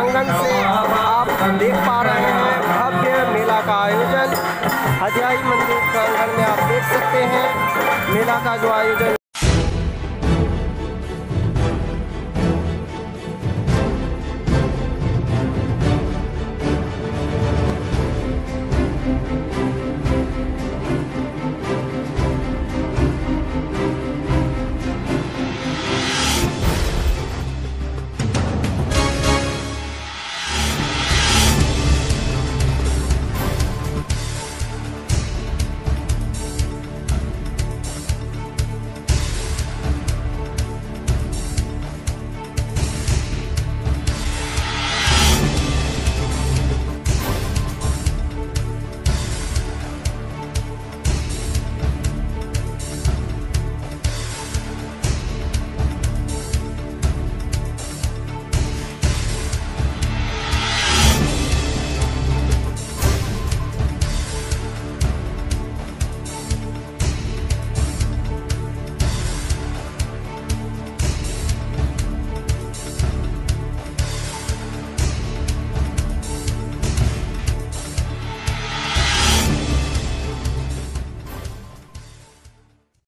प्रांगण से आप देख पा रहे हैं भव्य मेला का आयोजन। हजाई मंदिर प्रांगण में आप देख सकते हैं मेला का जो आयोजन